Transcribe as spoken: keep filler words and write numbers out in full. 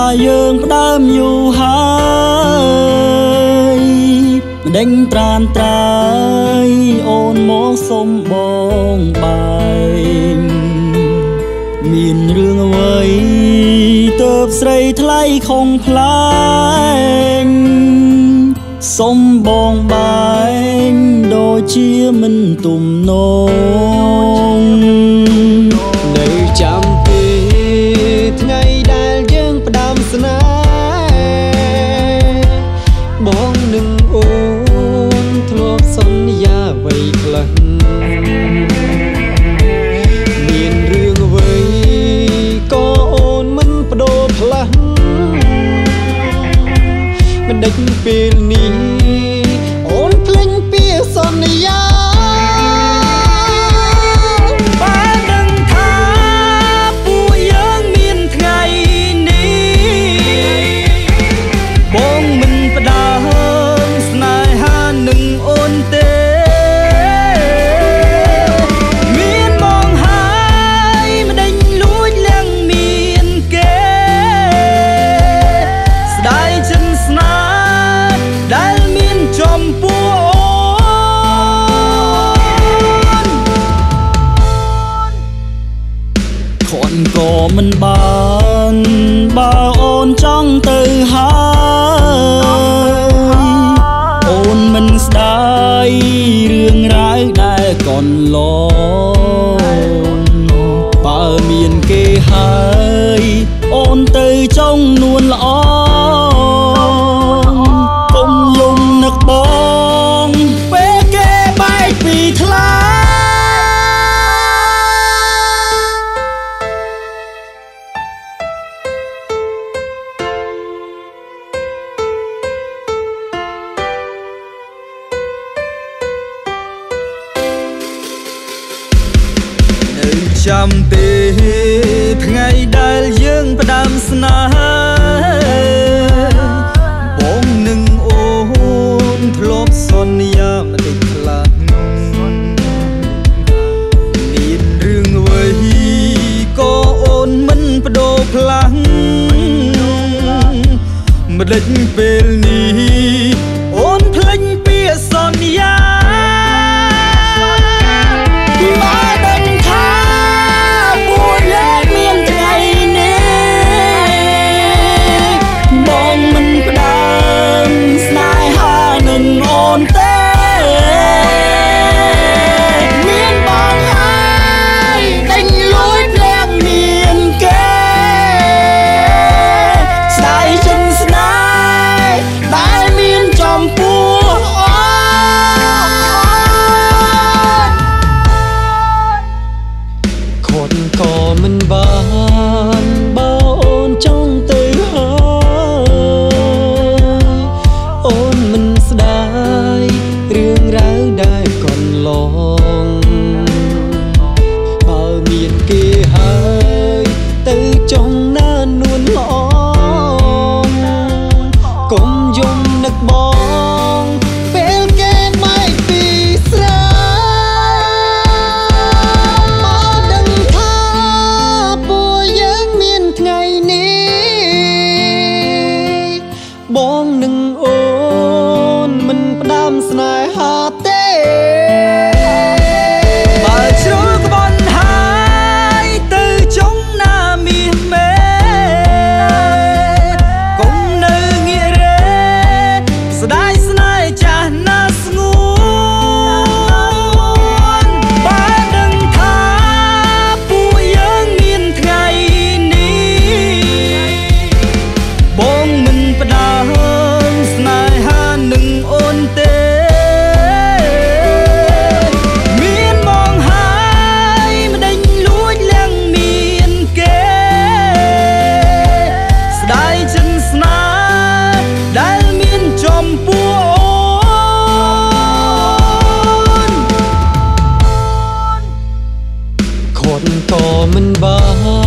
យើងផ្ដើមយូរហើយដេញត្រានត្រាយអូនមកសុំបងបែងមានរឿងអ្វីទើបស្រីថ្លៃខំផ្លែងសុំបងបែងដូចជាមិនទំនងនៅចាំទេថ្ងៃដែលយើងផ្ដើមស្នេហ៍បងនឹងអូនធ្លាប់សន្យាអ្វីខ្លះមានរឿងអ្វីក៏អូនមិនបដូរផ្លាស់មិនដេចពេលនេះអូនភ្លេចពីសន្យាបានដឹងថាពួកយើងមានថ្ងៃនេះបងមិនផ្ដើមស្នេហានឹងអូនទេមានបងហើយមិនដេញលួចលៀងមានគេស្ដាយចិនស្នេហ៍ដែលមានចំពោះខនក៏មិនបានបើអូនចង់ទៅហើយអូនមិនស្ដាយរឿងរ៉ាវដែលកូនឡងបើមានគេហើយអូនទៅចង់នួនល្អកុំយំនឹកបងពេលគេបែកពីថ្លាចាំទេថ្ងៃដែលយើងផ្ដើមស្នេហាបងនឹងអូនធ្លាប់សន្យាមិនតិចខ្លាំងមានរឿងអ្វីក៏អូនមិនបដូរផ្លាំងមិនដេចពេលនេះអូនភ្លេចពីសន្យាก็មិនបានបើអូនចង់ទៅហើយអូនមិនស្ដាយរឿងរ៉ាវដែលកូនឡងបើមានគេហើយទៅចង់ណានួនល្អកុំយំនឹកបងពេលគេបែកពីស្រាបងនឹងអូនមិនផ្ដាំស្នេហាទេបើជ្រុលក្បន់ហើយទៅចង់ណាមាសមេកុំនៅងាករេស្ដាយស្នេហ៍ចាស់ណាស់ស្ងួនបើដឹងថាពួកយើងមានថ្ងៃនេះបងមិនផ្ដាំស្នេហានឹងអូនទេមានបងហើយមិនដេញលួចលៀងមានគេស្ដាយចិនស្នេហ៍ដែលមានចំពោះអូនខនក៏មិនបាន